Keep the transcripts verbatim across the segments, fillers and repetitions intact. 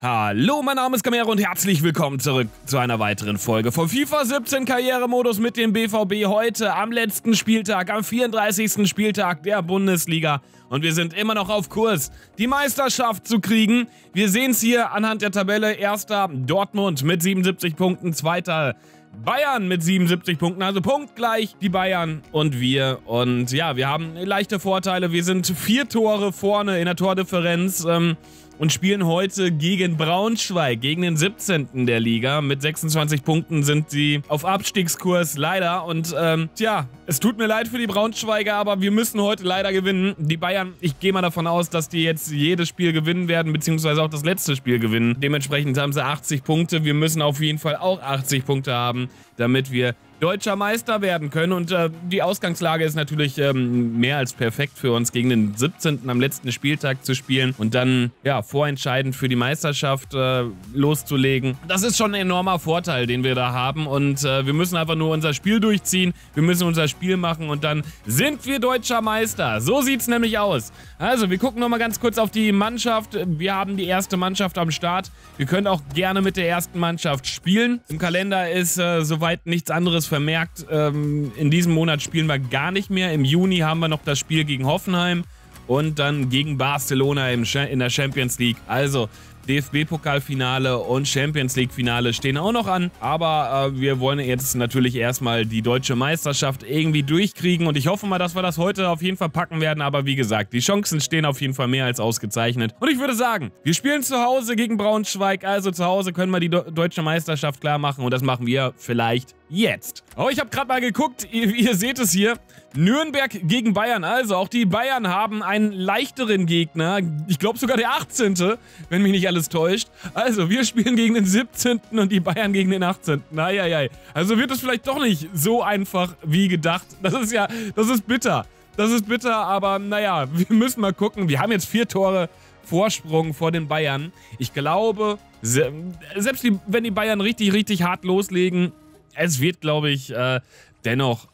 Hallo, mein Name ist Camero und herzlich willkommen zurück zu einer weiteren Folge von FIFA siebzehn Karrieremodus mit dem B V B heute am letzten Spieltag, am vierunddreißigsten Spieltag der Bundesliga. Und wir sind immer noch auf Kurs, die Meisterschaft zu kriegen. Wir sehen es hier anhand der Tabelle. Erster Dortmund mit siebenundsiebzig Punkten, zweiter Bayern mit siebenundsiebzig Punkten, also punktgleich die Bayern und wir. Und ja, wir haben leichte Vorteile. Wir sind vier Tore vorne in der Tordifferenz ähm, und spielen heute gegen Braunschweig, gegen den siebzehnten der Liga. Mit sechsundzwanzig Punkten sind sie auf Abstiegskurs, leider. Und ähm, tja, es tut mir leid für die Braunschweiger, aber wir müssen heute leider gewinnen. Die Bayern, ich gehe mal davon aus, dass die jetzt jedes Spiel gewinnen werden, beziehungsweise auch das letzte Spiel gewinnen. Dementsprechend haben sie achtzig Punkte. Wir müssen auf jeden Fall auch achtzig Punkte haben, damit wir deutscher Meister werden können. Und äh, die Ausgangslage ist natürlich ähm, mehr als perfekt für uns, gegen den siebzehnten am letzten Spieltag zu spielen und dann ja vorentscheidend für die Meisterschaft äh, loszulegen. Das ist schon ein enormer Vorteil, den wir da haben. Und äh, wir müssen einfach nur unser Spiel durchziehen. Wir müssen unser Spiel machen und dann sind wir deutscher Meister. So sieht es nämlich aus. Also, wir gucken nochmal ganz kurz auf die Mannschaft. Wir haben die erste Mannschaft am Start. Wir können auch gerne mit der ersten Mannschaft spielen. Im Kalender ist äh, soweit nichts anderes vermerkt. Ähm, in diesem Monat spielen wir gar nicht mehr. Im Juni haben wir noch das Spiel gegen Hoffenheim und dann gegen Barcelona im in der Champions League. Also D F B-Pokalfinale und Champions League-Finale stehen auch noch an. Aber äh, wir wollen jetzt natürlich erstmal die deutsche Meisterschaft irgendwie durchkriegen. Und ich hoffe mal, dass wir das heute auf jeden Fall packen werden. Aber wie gesagt, die Chancen stehen auf jeden Fall mehr als ausgezeichnet. Und ich würde sagen, wir spielen zu Hause gegen Braunschweig. Also zu Hause können wir die Do- deutsche Meisterschaft klar machen. Und das machen wir vielleicht jetzt. Oh, ich habe gerade mal geguckt. Ihr, ihr seht es hier. Nürnberg gegen Bayern. Also auch die Bayern haben einen leichteren Gegner. Ich glaube sogar der achtzehnte, wenn mich nicht alles täuscht. Also wir spielen gegen den siebzehnten und die Bayern gegen den achtzehnten Eieiei. Also wird es vielleicht doch nicht so einfach wie gedacht. Das ist ja, das ist bitter. Das ist bitter, aber naja, wir müssen mal gucken. Wir haben jetzt vier Tore Vorsprung vor den Bayern. Ich glaube, selbst die, wenn die Bayern richtig, richtig hart loslegen, es wird, glaube ich, äh, dennoch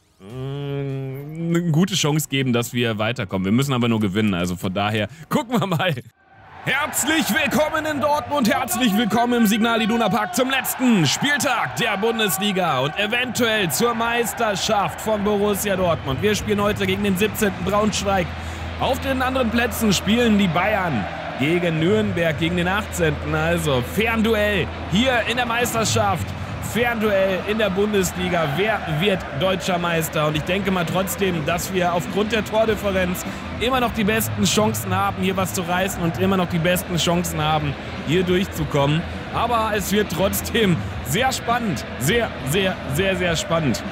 eine gute Chance geben, dass wir weiterkommen. Wir müssen aber nur gewinnen, also von daher gucken wir mal. Herzlich willkommen in Dortmund, herzlich willkommen im Signal Iduna Park zum letzten Spieltag der Bundesliga und eventuell zur Meisterschaft von Borussia Dortmund. Wir spielen heute gegen den siebzehnten Braunschweig. Auf den anderen Plätzen spielen die Bayern gegen Nürnberg, gegen den achtzehnten Also Fernduell hier in der Meisterschaft. Fernduell in der Bundesliga. Wer wird deutscher Meister? Und ich denke mal trotzdem, dass wir aufgrund der Tordifferenz immer noch die besten Chancen haben, hier was zu reißen und immer noch die besten Chancen haben, hier durchzukommen. Aber es wird trotzdem sehr spannend. Sehr, sehr, sehr, sehr spannend.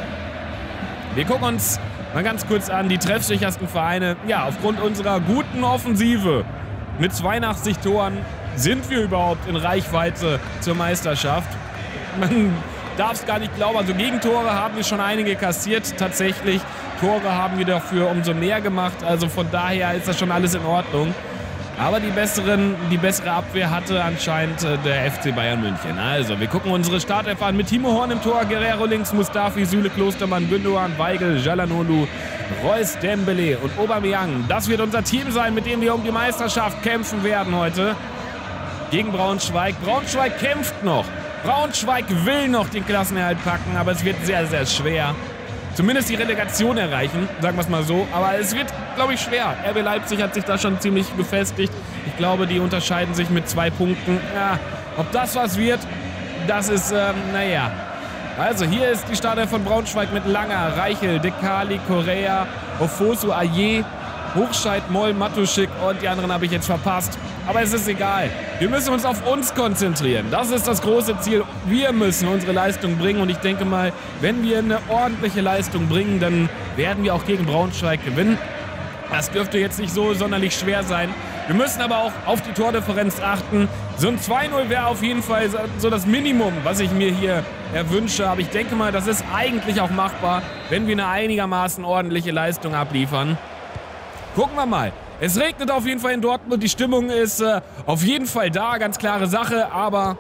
Wir gucken uns mal ganz kurz an die treffsichersten Vereine. Ja, aufgrund unserer guten Offensive mit zweiundachtzig Toren sind wir überhaupt in Reichweite zur Meisterschaft. Man darf es gar nicht glauben. Also Gegentore haben wir schon einige kassiert, tatsächlich. Tore haben wir dafür umso mehr gemacht. Also von daher ist das schon alles in Ordnung. Aber die, besseren, die bessere Abwehr hatte anscheinend äh, der F C Bayern München. Also wir gucken unsere Startelf an mit Timo Horn im Tor, Guerrero links, Mustafi, Süle, Klostermann, Gündogan, Weigl, Çalhanoğlu, Reus, Dembele und Aubameyang. Das wird unser Team sein, mit dem wir um die Meisterschaft kämpfen werden heute. Gegen Braunschweig. Braunschweig kämpft noch. Braunschweig will noch den Klassenerhalt packen, aber es wird sehr, sehr schwer. Zumindest die Relegation erreichen, sagen wir es mal so. Aber es wird, glaube ich, schwer. R B Leipzig hat sich da schon ziemlich gefestigt. Ich glaube, die unterscheiden sich mit zwei Punkten. Ja, ob das was wird, das ist, ähm, naja. Also hier ist die Startelf von Braunschweig mit Langer, Reichel, Dekali, Correa, Ofosu, Aje, Hochscheid, Moll, Matuschik und die anderen habe ich jetzt verpasst. Aber es ist egal. Wir müssen uns auf uns konzentrieren. Das ist das große Ziel. Wir müssen unsere Leistung bringen. Und ich denke mal, wenn wir eine ordentliche Leistung bringen, dann werden wir auch gegen Braunschweig gewinnen. Das dürfte jetzt nicht so sonderlich schwer sein. Wir müssen aber auch auf die Tordifferenz achten. So ein zwei null wäre auf jeden Fall so das Minimum, was ich mir hier erwünsche. Aber ich denke mal, das ist eigentlich auch machbar, wenn wir eine einigermaßen ordentliche Leistung abliefern. Gucken wir mal. Es regnet auf jeden Fall in Dortmund. Die Stimmung ist äh, auf jeden Fall da. Ganz klare Sache. Aber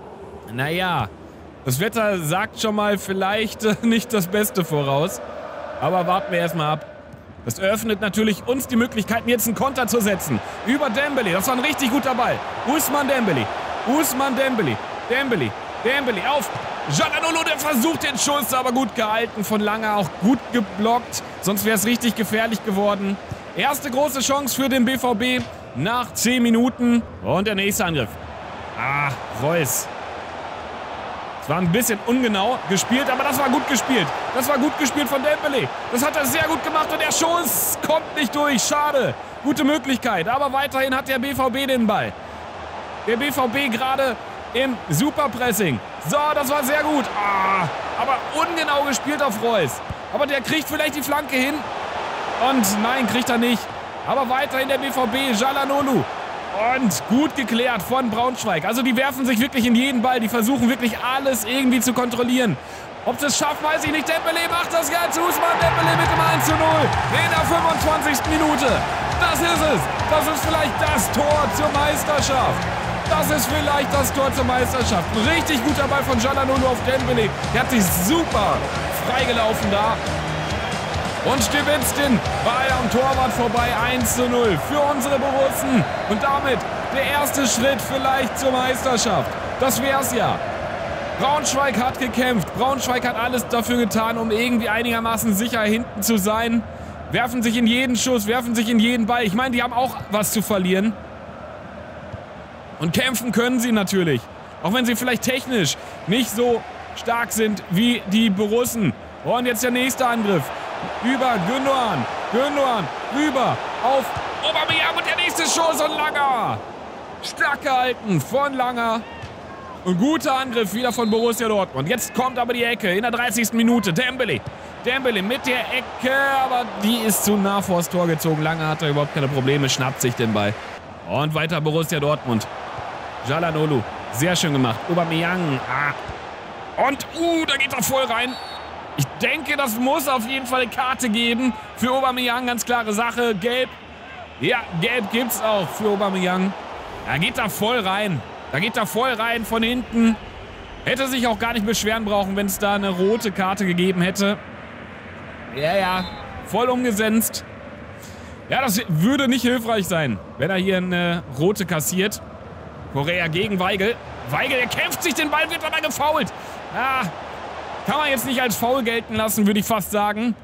naja, das Wetter sagt schon mal vielleicht äh, nicht das Beste voraus. Aber warten wir erstmal ab. Das eröffnet natürlich uns die Möglichkeiten, jetzt einen Konter zu setzen. Über Dembele. Das war ein richtig guter Ball. Ousmane Dembele. Ousmane Dembélé. Dembélé. Dembélé auf Calhanoglu, der versucht den Schuss, aber gut gehalten von Lange, auch gut geblockt. Sonst wäre es richtig gefährlich geworden. Erste große Chance für den B V B nach zehn Minuten. Und der nächste Angriff. Ah, Reus. Es war ein bisschen ungenau gespielt, aber das war gut gespielt. Das war gut gespielt von Dembélé. Das hat er sehr gut gemacht und der Schuss kommt nicht durch. Schade. Gute Möglichkeit, aber weiterhin hat der B V B den Ball. Der B V B gerade im Superpressing. So, das war sehr gut. Ah, aber ungenau gespielt auf Reus. Aber der kriegt vielleicht die Flanke hin. Und nein, kriegt er nicht. Aber weiterhin der B V B, Calhanoglu. Und gut geklärt von Braunschweig. Also die werfen sich wirklich in jeden Ball. Die versuchen wirklich alles irgendwie zu kontrollieren. Ob sie es schaffen, weiß ich nicht. Dembélé macht das Ganze. Ousmane Dembélé mit dem eins zu null in der fünfundzwanzigsten Minute. Das ist es. Das ist vielleicht das Tor zur Meisterschaft. Das ist vielleicht das Tor zur Meisterschaft. Ein richtig guter Ball von Calhanoglu auf Dembélé. Der hat sich super freigelaufen da. Und stibitzt den Ball am Torwart vorbei. eins zu null für unsere Borussen. Und damit der erste Schritt vielleicht zur Meisterschaft. Das wär's ja. Braunschweig hat gekämpft. Braunschweig hat alles dafür getan, um irgendwie einigermaßen sicher hinten zu sein. Werfen sich in jeden Schuss, werfen sich in jeden Ball. Ich meine, die haben auch was zu verlieren. Und kämpfen können sie natürlich. Auch wenn sie vielleicht technisch nicht so stark sind wie die Borussen. Und jetzt der nächste Angriff. Über Gündoğan. Gündoğan rüber auf Aubameyang und der nächste Schuss und Langer. Stark gehalten von Langer. Und guter Angriff wieder von Borussia Dortmund. Jetzt kommt aber die Ecke in der dreißigsten Minute. Dembélé. Dembélé mit der Ecke, aber die ist zu nah vors Tor gezogen. Langer hat da überhaupt keine Probleme, schnappt sich den Ball. Und weiter Borussia Dortmund. Calhanoglu. Sehr schön gemacht. Aubameyang. Ah. Und, uh, da geht er voll rein. Ich denke, das muss auf jeden Fall eine Karte geben für Aubameyang. Ganz klare Sache. Gelb. Ja, gelb gibt's auch für Aubameyang. Da geht er voll rein. Da geht er voll rein von hinten. Hätte sich auch gar nicht beschweren brauchen, wenn es da eine rote Karte gegeben hätte. Ja, ja. Voll umgesetzt. Ja, das würde nicht hilfreich sein, wenn er hier eine rote kassiert. Correa gegen Weigl. Weigl, er kämpft sich den Ball, wird aber gefoult. Ah, kann man jetzt nicht als Foul gelten lassen, würde ich fast sagen.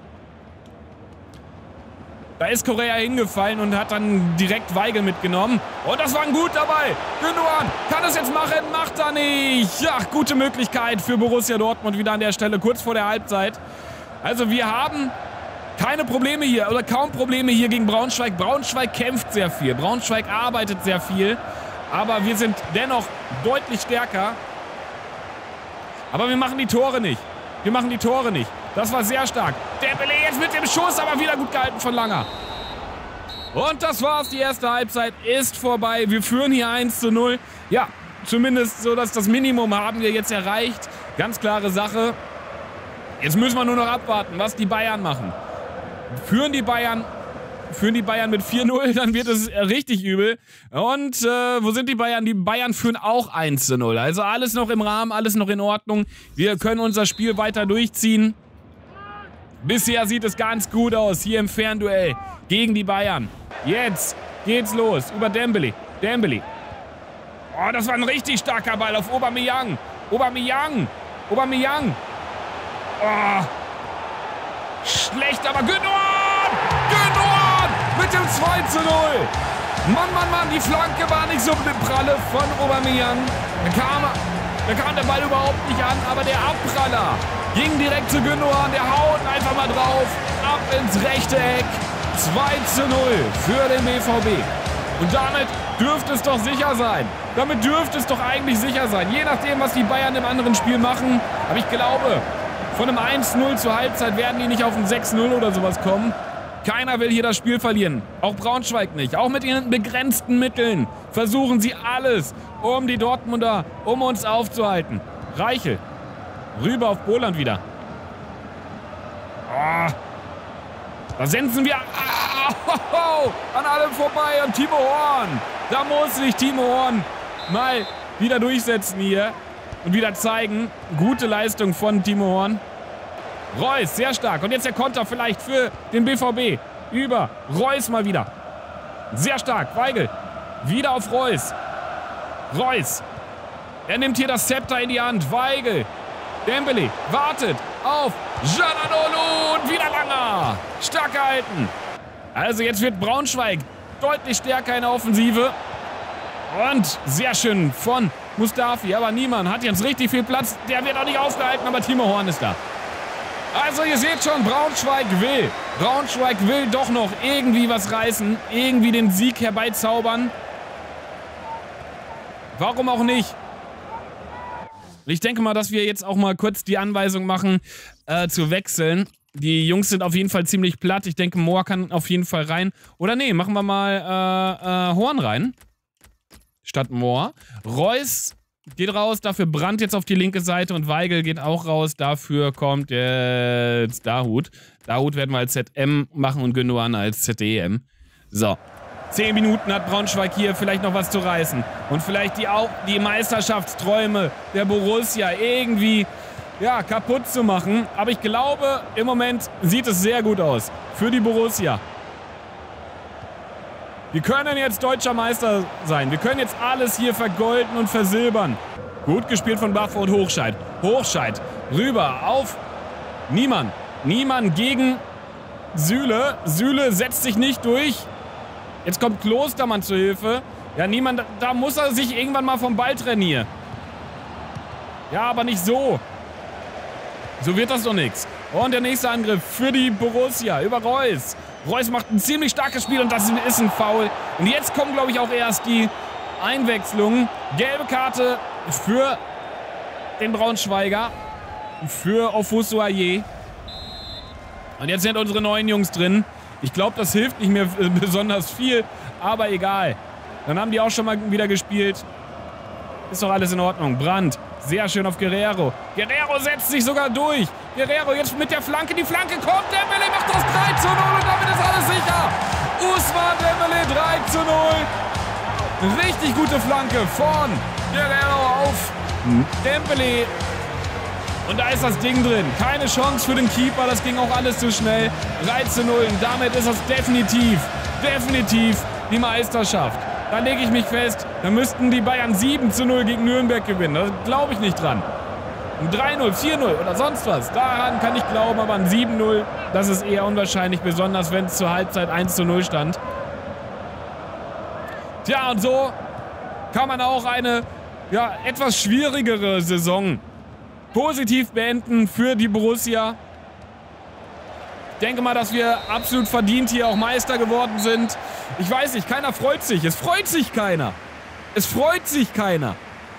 Da ist Correa hingefallen und hat dann direkt Weigl mitgenommen. Und das war ein guter Ball. Gündoğan kann es jetzt machen, macht er nicht. Ja, gute Möglichkeit für Borussia Dortmund wieder an der Stelle, kurz vor der Halbzeit. Also wir haben keine Probleme hier oder kaum Probleme hier gegen Braunschweig. Braunschweig kämpft sehr viel. Braunschweig arbeitet sehr viel. Aber wir sind dennoch deutlich stärker. Aber wir machen die Tore nicht. Wir machen die Tore nicht. Das war sehr stark. Dembélé jetzt mit dem Schuss, aber wieder gut gehalten von Langer. Und das war's. Die erste Halbzeit ist vorbei. Wir führen hier eins zu null. Ja, zumindest so, dass das Minimum haben wir jetzt erreicht. Ganz klare Sache. Jetzt müssen wir nur noch abwarten, was die Bayern machen. Führen die Bayern... Führen die Bayern mit vier null, dann wird es richtig übel. Und äh, wo sind die Bayern? Die Bayern führen auch eins zu null. Also alles noch im Rahmen, alles noch in Ordnung. Wir können unser Spiel weiter durchziehen. Bisher sieht es ganz gut aus hier im Fernduell gegen die Bayern. Jetzt geht's los über Dembélé. Dembélé. Oh, das war ein richtig starker Ball auf Aubameyang. Aubameyang. Aubameyang. Oh. Schlecht, aber Gündoğan. Gündoğan. Mit dem zwei zu null. Mann, Mann, Mann, die Flanke war nicht so pralle von Aubameyang. Da kam, da kam der Ball überhaupt nicht an, aber der Abpraller ging direkt zu Gündoğan. Der haut einfach mal drauf, ab ins rechte Eck. zwei zu null für den B V B. Und damit dürfte es doch sicher sein. Damit dürfte es doch eigentlich sicher sein. Je nachdem, was die Bayern im anderen Spiel machen. Aber ich glaube, von einem eins null zur Halbzeit werden die nicht auf ein sechs null oder sowas kommen. Keiner will hier das Spiel verlieren. Auch Braunschweig nicht. Auch mit ihren begrenzten Mitteln versuchen sie alles, um die Dortmunder, um uns aufzuhalten. Reichel. Rüber auf Boland wieder. Oh. Da sensen wir ah, oh, oh, an allem vorbei. Und Timo Horn. Da muss sich Timo Horn mal wieder durchsetzen hier. Und wieder zeigen. Gute Leistung von Timo Horn. Reus, sehr stark. Und jetzt der Konter vielleicht für den B V B. Über Reus mal wieder. Sehr stark. Weigl. Wieder auf Reus. Reus. Er nimmt hier das Zepter in die Hand. Weigl. Dembele wartet auf Calhanoglu und wieder Langer. Stark gehalten. Also jetzt wird Braunschweig deutlich stärker in der Offensive. Und sehr schön von Mustafi. Aber Niemann hat jetzt richtig viel Platz. Der wird auch nicht aufgehalten, aber Timo Horn ist da. Also ihr seht schon, Braunschweig will. Braunschweig will doch noch irgendwie was reißen. Irgendwie den Sieg herbeizaubern. Warum auch nicht? Ich denke mal, dass wir jetzt auch mal kurz die Anweisung machen, äh, zu wechseln. Die Jungs sind auf jeden Fall ziemlich platt. Ich denke, Mohr kann auf jeden Fall rein. Oder nee, machen wir mal äh, äh, Horn rein. Statt Mohr. Reus geht raus, dafür Brandt jetzt auf die linke Seite und Weigl geht auch raus. Dafür kommt jetzt Dahut. Dahut werden wir als Z M machen und Gündogan als Z D M. So. Zehn Minuten hat Braunschweig hier vielleicht noch was zu reißen. Und vielleicht die, auch die Meisterschaftsträume der Borussia irgendwie ja, kaputt zu machen. Aber ich glaube, im Moment sieht es sehr gut aus für die Borussia. Wir können jetzt deutscher Meister sein. Wir können jetzt alles hier vergolden und versilbern. Gut gespielt von Baffer und Hochscheid. Hochscheid rüber auf Niemann. Niemann gegen Süle. Süle setzt sich nicht durch. Jetzt kommt Klostermann zur Hilfe. Ja, Niemann, da, da muss er sich irgendwann mal vom Ball trainieren. Ja, aber nicht so. So wird das doch nichts. Und der nächste Angriff für die Borussia über Reus. Reus macht ein ziemlich starkes Spiel und das ist ein Foul. Und jetzt kommen, glaube ich, auch erst die Einwechslungen. Gelbe Karte für den Braunschweiger. Für Ofosuaye. Und jetzt sind unsere neuen Jungs drin. Ich glaube, das hilft nicht mehr besonders viel, aber egal. Dann haben die auch schon mal wieder gespielt. Ist doch alles in Ordnung. Brandt, sehr schön auf Guerrero. Guerrero setzt sich sogar durch. Guerrero jetzt mit der Flanke. Die Flanke kommt. Dembele macht das drei zu null und damit ist alles sicher. Ousmane Dembele drei zu null. Richtig gute Flanke von Guerrero auf Dembele. Und da ist das Ding drin. Keine Chance für den Keeper. Das ging auch alles zu schnell. drei zu null. Und damit ist das definitiv, definitiv die Meisterschaft. Da lege ich mich fest, da müssten die Bayern sieben zu null gegen Nürnberg gewinnen. Da glaube ich nicht dran. Ein drei null, vier null oder sonst was. Daran kann ich glauben, aber ein sieben null, das ist eher unwahrscheinlich. Besonders wenn es zur Halbzeit eins zu null stand. Tja, und so kann man auch eine ja, etwas schwierigere Saison positiv beenden für die Borussia. Ich denke mal, dass wir absolut verdient hier auch Meister geworden sind. Ich weiß nicht, keiner freut sich. Es freut sich keiner. Es freut sich keiner.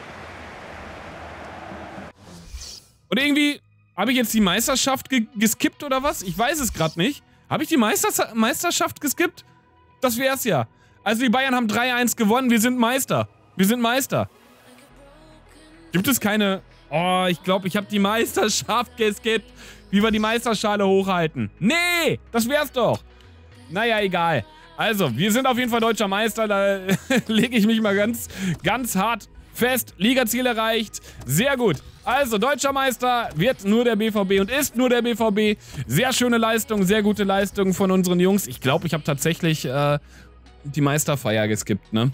Und irgendwie habe ich jetzt die Meisterschaft ge geskippt oder was? Ich weiß es gerade nicht. Habe ich die Meisters Meisterschaft geskippt? Das wär's ja. Also die Bayern haben drei eins gewonnen. Wir sind Meister. Wir sind Meister. Gibt es keine... Oh, ich glaube, ich habe die Meisterschaft geskippt. Wie wir die Meisterschale hochhalten. Nee, das wär's doch. Naja, egal. Also, wir sind auf jeden Fall deutscher Meister. Da lege ich mich mal ganz, ganz hart fest. Ligaziel erreicht. Sehr gut. Also, deutscher Meister wird nur der B V B und ist nur der B V B. Sehr schöne Leistung, sehr gute Leistung von unseren Jungs. Ich glaube, ich habe tatsächlich äh, die Meisterfeier geskippt, ne?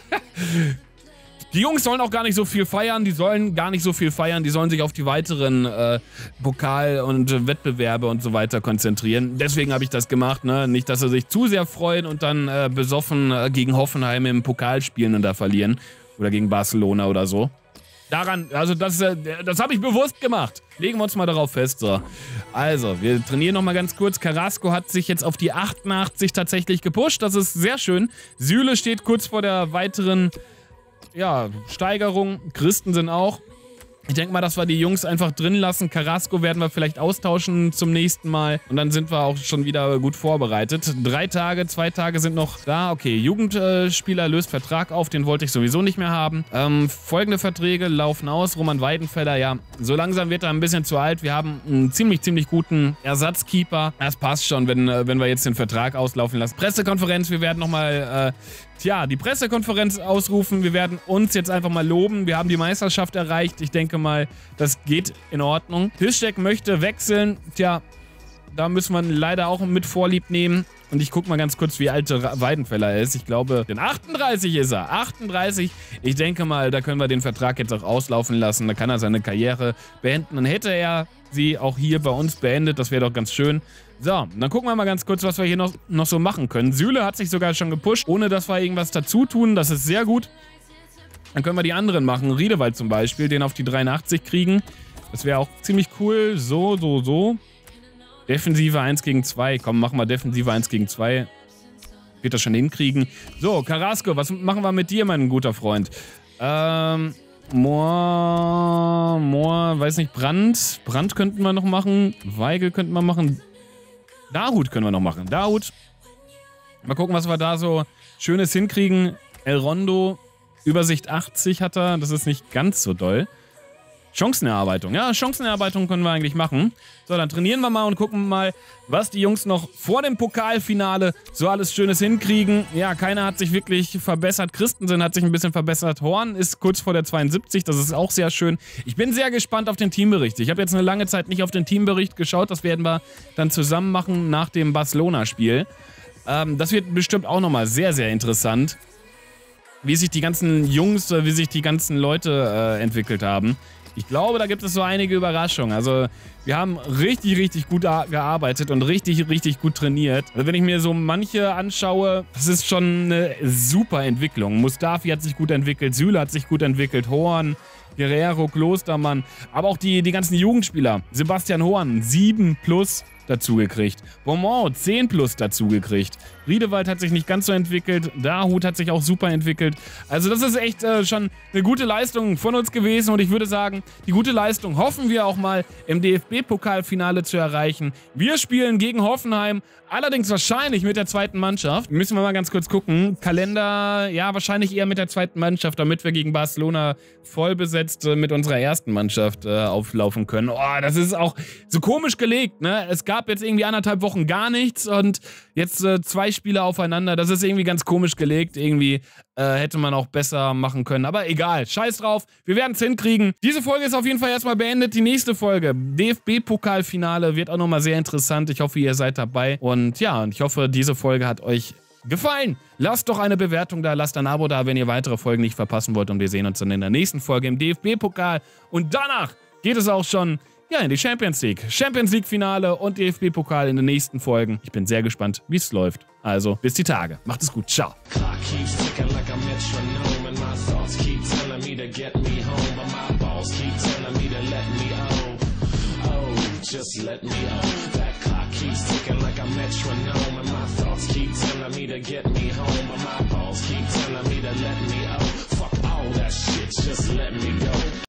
Die Jungs sollen auch gar nicht so viel feiern, die sollen gar nicht so viel feiern, die sollen sich auf die weiteren äh, Pokal- und äh, Wettbewerbe und so weiter konzentrieren. Deswegen habe ich das gemacht, ne? Nicht, dass sie sich zu sehr freuen und dann äh, besoffen äh, gegen Hoffenheim im Pokal spielen und da verlieren. Oder gegen Barcelona oder so. Daran, also das, äh, das habe ich bewusst gemacht. Legen wir uns mal darauf fest, so. Also, wir trainieren noch mal ganz kurz. Carrasco hat sich jetzt auf die achtundachtzig tatsächlich gepusht, das ist sehr schön. Süle steht kurz vor der weiteren... Ja, Steigerung. Christensen auch. Ich denke mal, dass wir die Jungs einfach drin lassen. Carrasco werden wir vielleicht austauschen zum nächsten Mal. Und dann sind wir auch schon wieder gut vorbereitet. Drei Tage, zwei Tage sind noch da. Okay, Jugendspieler löst Vertrag auf. Den wollte ich sowieso nicht mehr haben. Ähm, folgende Verträge laufen aus. Roman Weidenfeller, ja, so langsam wird er ein bisschen zu alt. Wir haben einen ziemlich, ziemlich guten Ersatzkeeper. Das passt schon, wenn, wenn wir jetzt den Vertrag auslaufen lassen. Pressekonferenz, wir werden nochmal... Äh, Tja, die Pressekonferenz ausrufen. Wir werden uns jetzt einfach mal loben. Wir haben die Meisterschaft erreicht. Ich denke mal, das geht in Ordnung. Piszczek möchte wechseln. Tja, Da müssen wir leider auch mit Vorlieb nehmen. Und ich gucke mal ganz kurz, wie alt Weidenfeller ist. Ich glaube, denn achtunddreißig ist er. achtunddreißig. Ich denke mal, da können wir den Vertrag jetzt auch auslaufen lassen. Da kann er seine Karriere beenden. Dann hätte er sie auch hier bei uns beendet. Das wäre doch ganz schön. So, dann gucken wir mal ganz kurz, was wir hier noch, noch so machen können. Süle hat sich sogar schon gepusht, ohne dass wir irgendwas dazu tun. Das ist sehr gut. Dann können wir die anderen machen. Riedewald zum Beispiel, den auf die dreiundachtzig kriegen. Das wäre auch ziemlich cool. So, so, so. Defensive eins gegen zwei. Komm, machen wir Defensive eins gegen zwei. Wird das schon hinkriegen. So, Carrasco, was machen wir mit dir, mein guter Freund? Ähm, Moor, Moor, weiß nicht, Brandt. Brandt könnten wir noch machen. Weigel könnten wir machen. Dahut können wir noch machen. Dahut. Mal gucken, was wir da so Schönes hinkriegen. El Rondo, Übersicht achtzig hat er. Das ist nicht ganz so doll. Chancenerarbeitung. Ja, Chancenerarbeitung können wir eigentlich machen. So, dann trainieren wir mal und gucken mal, was die Jungs noch vor dem Pokalfinale so alles Schönes hinkriegen. Ja, keiner hat sich wirklich verbessert. Christensen hat sich ein bisschen verbessert. Horn ist kurz vor der zweiundsiebzig. Das ist auch sehr schön. Ich bin sehr gespannt auf den Teambericht. Ich habe jetzt eine lange Zeit nicht auf den Teambericht geschaut. Das werden wir dann zusammen machen nach dem Barcelona-Spiel. Ähm, das wird bestimmt auch nochmal sehr, sehr interessant, wie sich die ganzen Jungs, wie sich die ganzen Leute äh, entwickelt haben. Ich glaube, da gibt es so einige Überraschungen. Also wir haben richtig, richtig gut gearbeitet und richtig, richtig gut trainiert. Also wenn ich mir so manche anschaue, das ist schon eine super Entwicklung. Mustafi hat sich gut entwickelt, Süle hat sich gut entwickelt, Horn, Guerrero, Klostermann, aber auch die, die ganzen Jugendspieler. Sebastian Horn, sieben plus dazu gekriegt. Beaumont, zehn plus dazu gekriegt. Riedewald hat sich nicht ganz so entwickelt. Dahut hat sich auch super entwickelt. Also das ist echt äh, schon eine gute Leistung von uns gewesen. Und ich würde sagen, die gute Leistung hoffen wir auch mal im D F B-Pokalfinale zu erreichen. Wir spielen gegen Hoffenheim. Allerdings wahrscheinlich mit der zweiten Mannschaft. Müssen wir mal ganz kurz gucken. Kalender, ja, wahrscheinlich eher mit der zweiten Mannschaft, damit wir gegen Barcelona voll besetzt äh, mit unserer ersten Mannschaft äh, auflaufen können. Oh, das ist auch so komisch gelegt, ne? Es gab jetzt irgendwie anderthalb Wochen gar nichts und jetzt äh, zwei Spiele aufeinander. Das ist irgendwie ganz komisch gelegt. Irgendwie äh, hätte man auch besser machen können. Aber egal, scheiß drauf. Wir werden es hinkriegen. Diese Folge ist auf jeden Fall erstmal beendet. Die nächste Folge, D F B-Pokalfinale, wird auch nochmal sehr interessant. Ich hoffe, ihr seid dabei. Und ja, und ich hoffe, diese Folge hat euch gefallen. Lasst doch eine Bewertung da, lasst ein Abo da, wenn ihr weitere Folgen nicht verpassen wollt. Und wir sehen uns dann in der nächsten Folge im D F B-Pokal. Und danach geht es auch schon ja, in die Champions League. Champions League-Finale und D F B-Pokal in den nächsten Folgen. Ich bin sehr gespannt, wie es läuft. Also, bis die Tage. Macht es gut. Ciao. Just let me off. That clock keeps ticking like a metronome, and my thoughts keep telling me to get me home, but my balls keep telling me to let me out. Fuck all that shit, just let me go.